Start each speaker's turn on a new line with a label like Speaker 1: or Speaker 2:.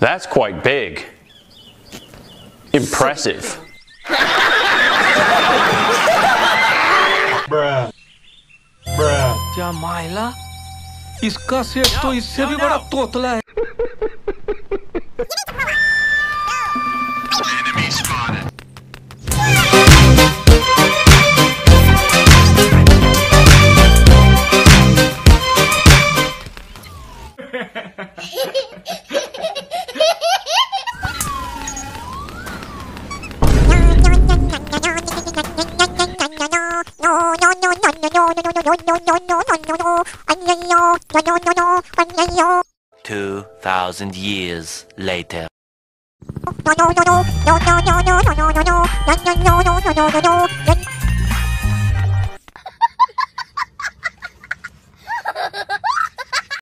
Speaker 1: That's quite big. Impressive.
Speaker 2: Bruh. Bruh.
Speaker 3: क्या माइला? इसका सेठ तो इससे भी बड़ा तोतला है।
Speaker 4: Enemy spotted.
Speaker 5: No. 2,000 years later.
Speaker 4: No.